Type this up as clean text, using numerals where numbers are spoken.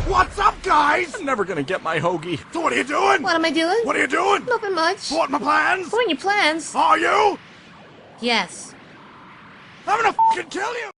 What's up, guys? I'm never gonna get my hoagie. So what are you doing? What am I doing? What are you doing? Nothing much. What, my plans? What are your plans? Are you? Yes. I'm gonna fucking kill you!